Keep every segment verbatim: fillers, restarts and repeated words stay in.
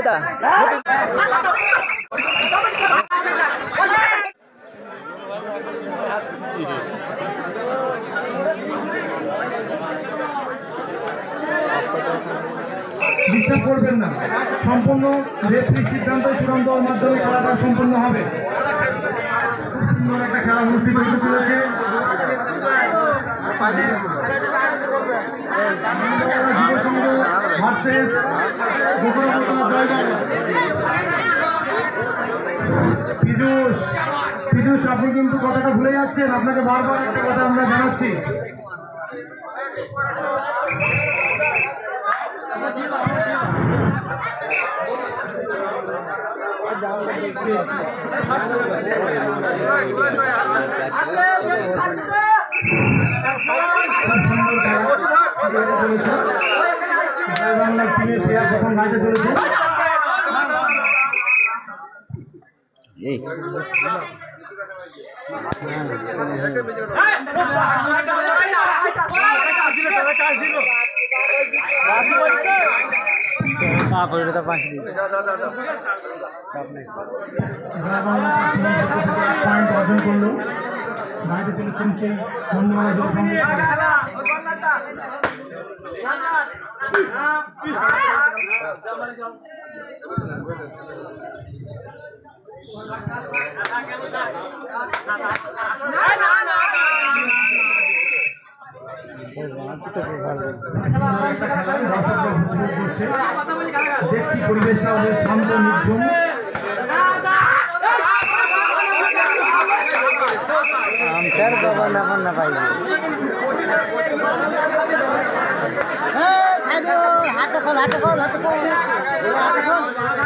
এটা ডিস্টার্ব করবেন না। সম্পূর্ণ রেফারির সিদ্ধান্ত চূড়ান্ত মাধ্যমে খেলাটা সম্পূর্ণ হবে। সুন্দর একটা খেলা অনুষ্ঠিত হতে চলেছে। পীযূষ পীযূষ আপনি কিন্তু কথাটা ভুলে যাচ্ছেন। আপনাকে বারবার একটা কথা আমরা জানাচ্ছি। বাংলার টিমের প্লেয়ার যখন গাইতে চলেছে পয়েন্ট অর্জন করলো। গাইতে চলেছেন সেই ধন্যবাদ দেখছি পরিবেশটা অনেক শান্ত নির্জন। হাতে খোল হাতে খোল হাতে খোল হাতে খোল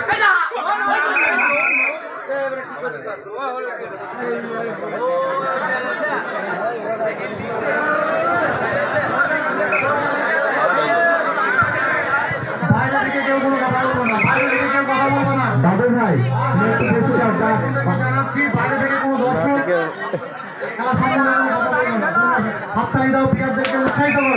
বাইরে থেকে কেউ কোনো কথা বলবো না। বাইরে থেকে কেউ কথা বলবো না। দাদু ভাই জানাচ্ছি বাইরে থেকে কোনো দর্শক খেলা সম্পূর্ণ হাততালি দাও, প্লেয়ারদেরকে উৎসাহিত করো।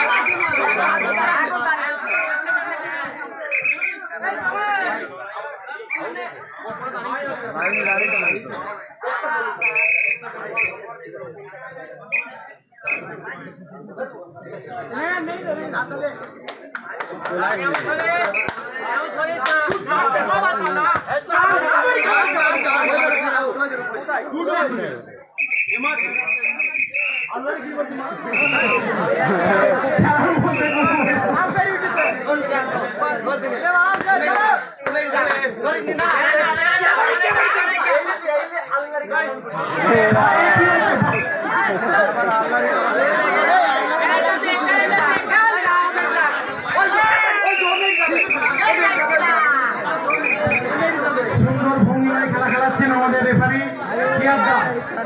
সুন্দর ভঙ্গিমায় খেলা খেলাচ্ছেন আমাদের রেফারি সিয়াদ দা।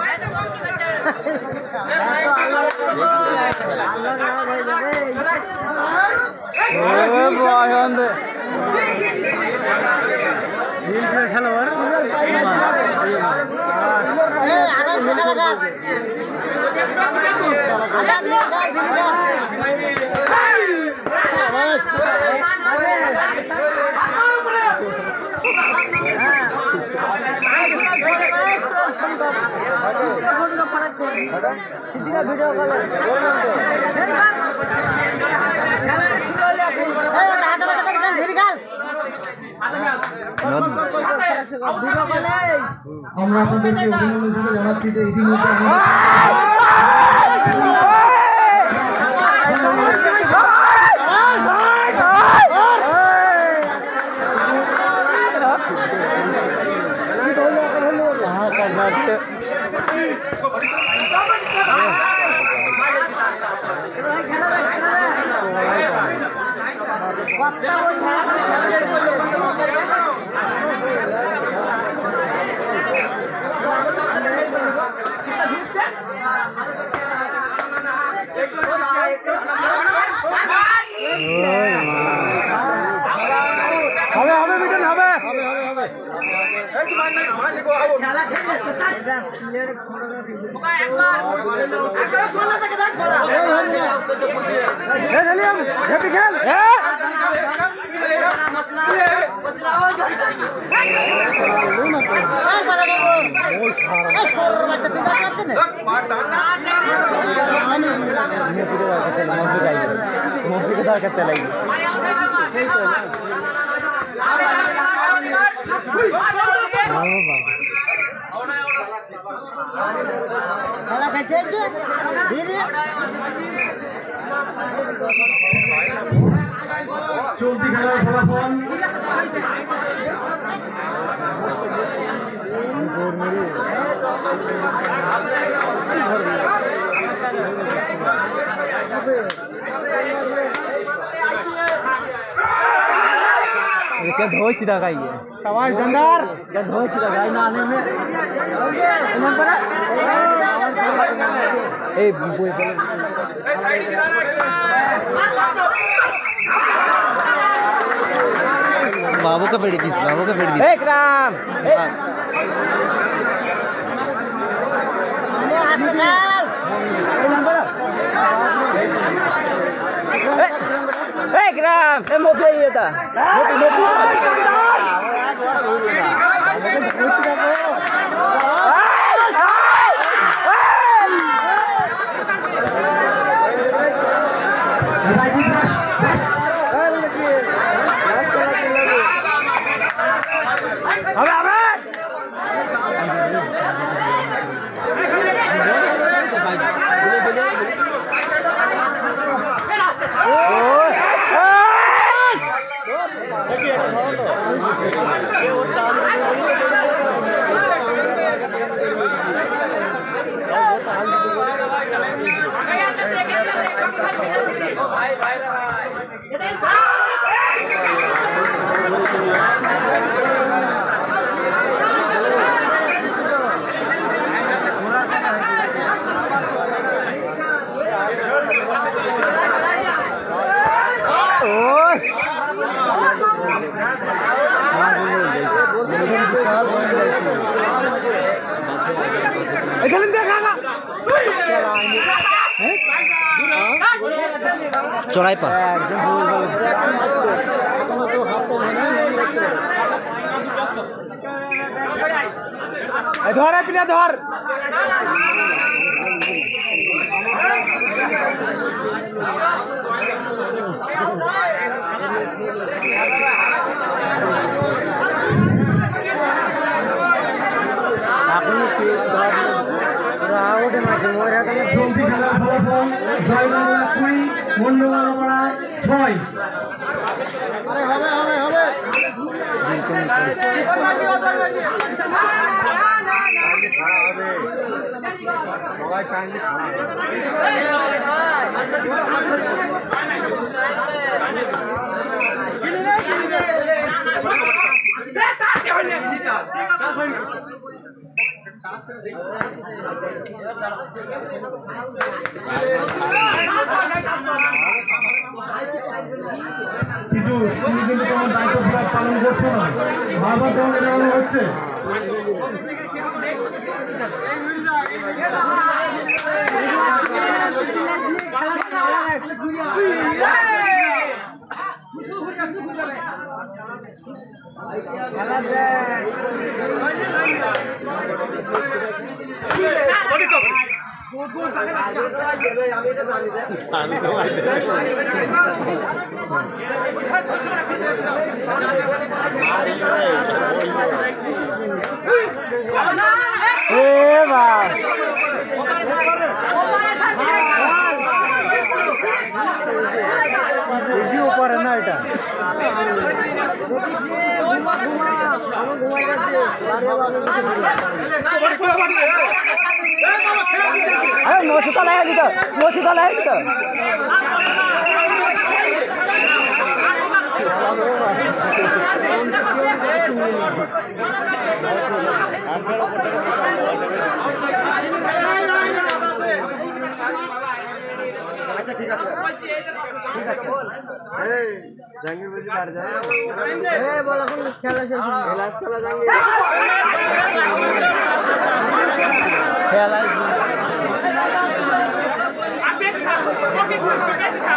খেলোয়াড় ভিডিও কল আমরা আপনাদেরকে অভিনন্দন জানাচ্ছি যে ইতিমধ্যে হবে হবে বিটন হবে হবে হবে হবে এই তো মান মান দেখো আও খেলা খেলে একদম প্লেয়ার ফটোগ্রাফি ওকা একবার একবার কোলা থেকে দেখ বড়া এই হেলিয়াম হ্যাপি খেল এ মতলা মতলা এই সরর বাচ্চা তুই কাজ করছিস না মফিকে দরকার চালাই সেই তো খেলা খেলছে দিদি চলতি খেলার ফলাফল क्या धोच दगा ये सवाल जंदार क्या धोच दगा ना आने में इन्हें पड़ा ए बोल बोल बाबू का पेड़ी दिस बाबू का पेड़ी दिस एक राम अरे हाथ निकाल एक राम ए मोफे ये था मोफे मोफे अबे अबे चलें देखा चौड़ाई पर धर है पिला धर ছয় হবে হবে হবে সবাই কাইন্ডলি কিন্তু তুমি কিন্তু তোমার দায়িত্ব পালন করছো না বারবার তোমাকে জানানো হচ্ছে ऊपर है ना এটা अरे नोची तो लाया दीदा नोची तो लाया दीदा अच्छा ठीक है ठीक है এই জাঙ্গির বুঝি বাড় যায় ए बोला कोन खेला चल লাস্ট খেলা জাঙ্গির খেলা আপনি থাক ওকে থাক থাক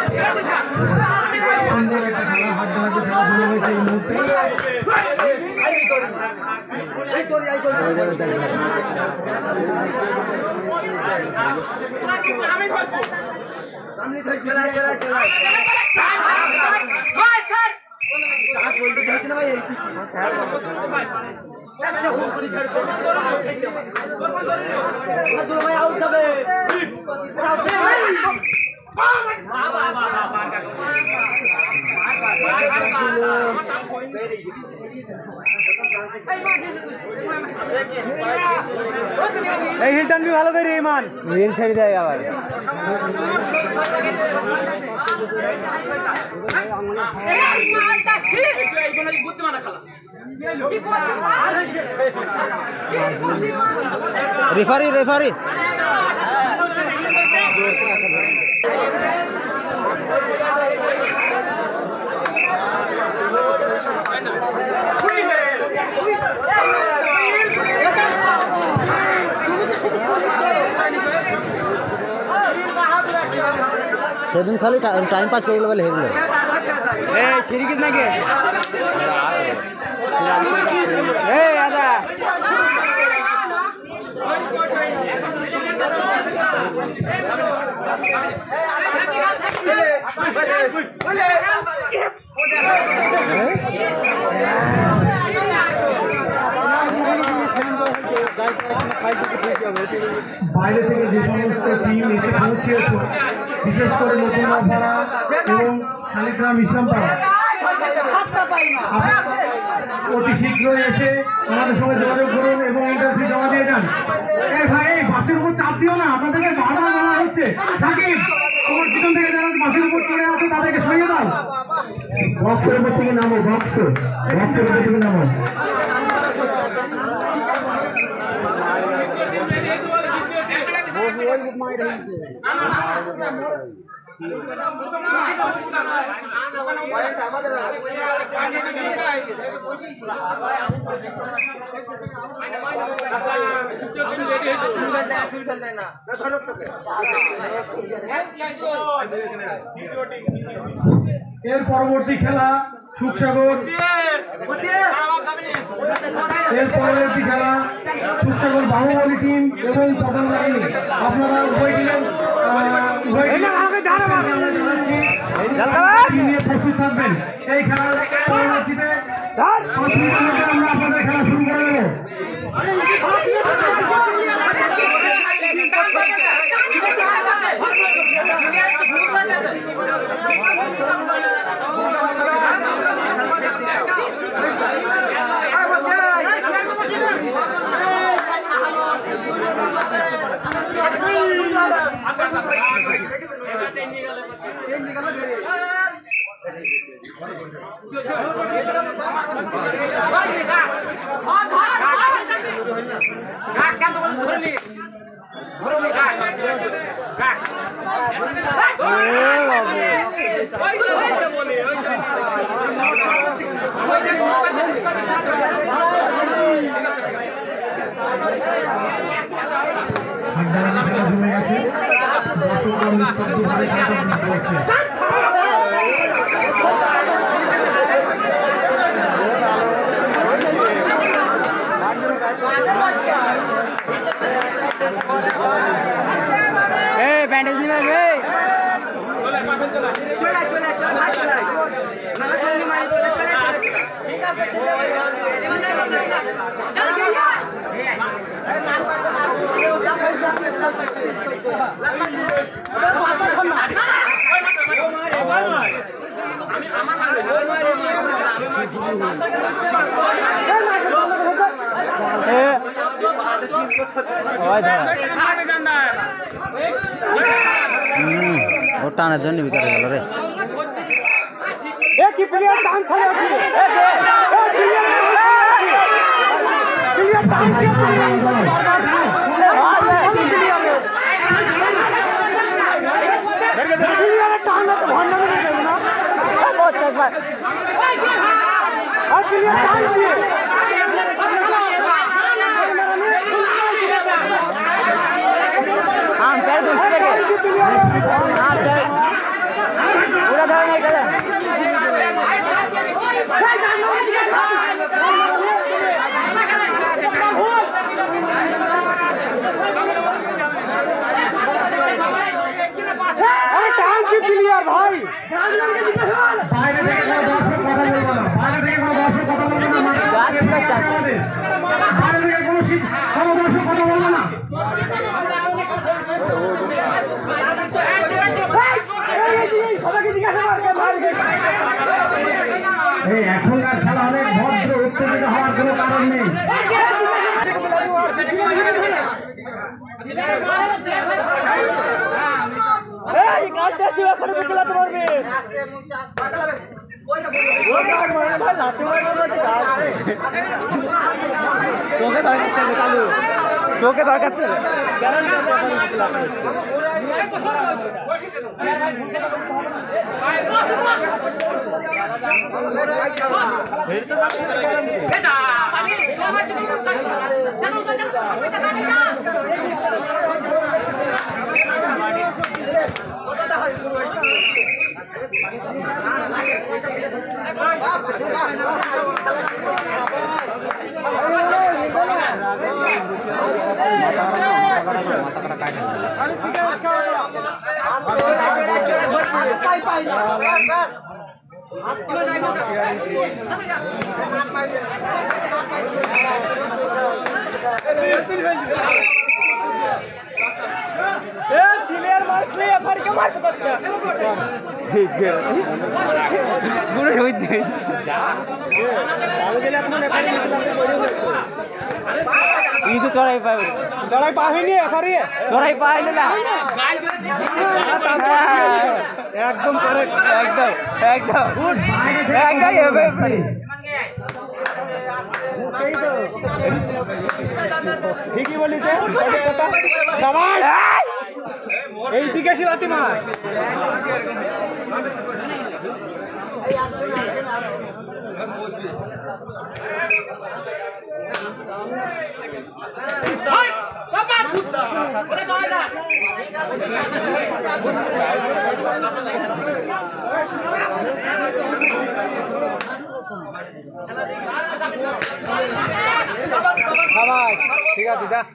সুন্দর একটা খেলা হাত ধরে খেলা শুরু হয়েছে এই মুহূর্তে এই হিলটান বি ভালো করে ইমান হিল ছেড়ে দেয় আবার রেফারি রেফারি সেদিন খালি টাইম পাস করে বলে হেরলো এই সিরিকিস নাকি এই আদা বাইরে থেকে যে সমস্ত টিম এসে পৌঁছিয়েছে বিশেষ করে নতুনপাড়া এবং শালিগ্রাম ইসলামপাড়া অতি শীঘ্রই এসে আমাদের সঙ্গে যোগাযোগ করুন এবং ইন্টারভিউ জমা দিয়ে যান। এই ভাই এই বাসের উপর চাপ দিও না, আপনাদেরকে বারবার বলা হচ্ছে সাকিব তোমার পিছন থেকে যারা বাসের উপর চড়ে আছে তাদেরকে সরিয়ে দাও। বক্সের উপর থেকে নামো, বক্স বক্সের উপর থেকে নামো। এর পরবর্তী খেলা সুখসাগর, এর পরবর্তী খেলা সুখসাগর বাহুবলী টিম এবং পতন বাহিনী। আপনারা উভয় টিমের উভয় নিয়ে প্রস্তুত থাকবেন। এই খেলার পরবর্তীতে পাঁচ মিনিটের মধ্যে আমরা আপনাদের খেলা শুরু করে দেবো। ব্যান্ডেজ নিবে চলে চলে চলে চলে না সঙ্গে মারি চলে চলে ঠিক আছে ঠিক আছে চল চল এই নাম করতে না আমি আমার মারি এ ওই ধর ও টানার জন্য ভিতরে গেল রে। এ কি প্লেয়ার টান ছাড়ে আছে, এ প্লেয়ার টান কে প্লেয়ার টান না তো ভন্ডা মেরে দেব না বহুত একবার আর প্লেয়ার টান দিয়ে हम पैर दूसरे के हाँ चल पूरा धर नहीं कर বাইরে থেকে কোনো দর্শক কথা বলবো না, বাইরে থেকে কোনো দর্শক কথা বলবো না, বাইরে থেকে কোনো শিক- কোনো দর্শক কথা বলবো না। এই এখনকার খেলা অনেক ভদ্র, উত্তেজিত হওয়ার কোনো কারণ নেই। তোকে দরকার চালু তোকে দরকার ইদু চড়াই পাই চড়াই পাইনি এখানে চড়াই পাইনি না একদম একদম একদম একদম ঠিকই বলিস এই দিকে শিলাতি মাছ ঠিক আছে যা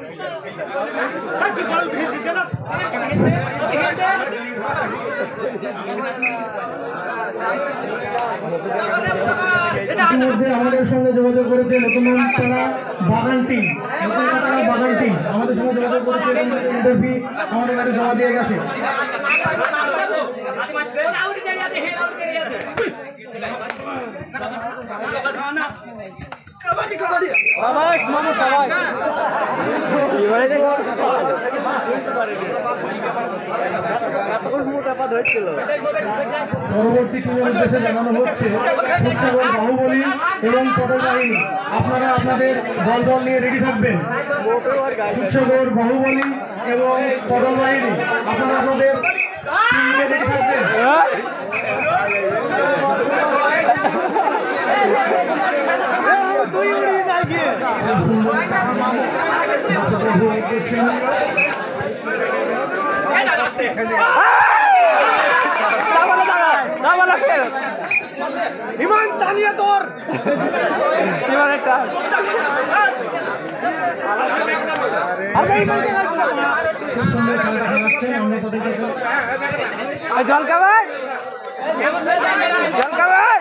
ইতিমধ্যে আমাদের সঙ্গে যোগাযোগ করেছে নতুন তারা বাগান টিম, নতুন তারা বাগান টিম আমাদের সঙ্গে যোগাযোগ করেছে এবং ইন্টারভিউ আমাদের কাছে জমা দিয়ে গেছে। পরবর্তী টিমের উদ্দেশ্যে জানানো হচ্ছে উৎসাগর বাহুবলী এবং পটল বাহিনী, আপনারা আপনাদের দল দল নিয়ে রেডি থাকবেন। উৎসাগর বাহুবলী এবং পটল বাহিনী আপনারা আপনাদের টিম নিয়ে রেডি থাকবেন। বিমান চালিয়ে তোর জল খাবার জল খাবার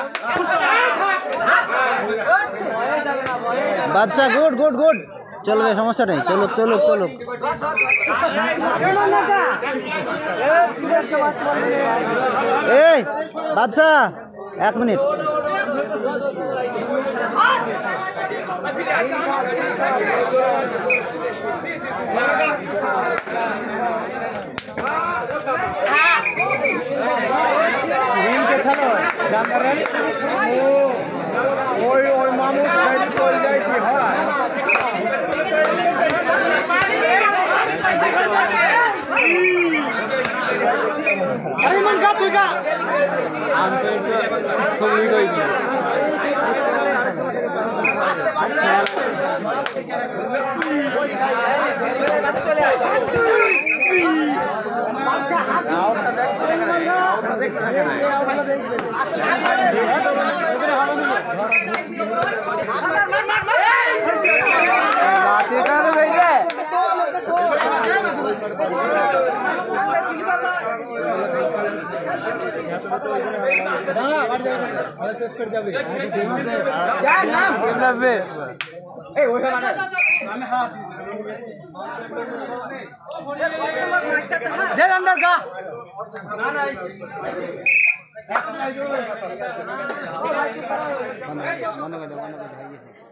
বাদশা গুড গুড গুড চলবে সমস্যা নেই চলুক চলুক চলুক এই বাদশা এক মিনিট ওই ওই মানুষ চলে যায় কি হয় अरे मन का तू का कोई कोई अंदर का বন্ধ করে দাও বন্ধ করে দাও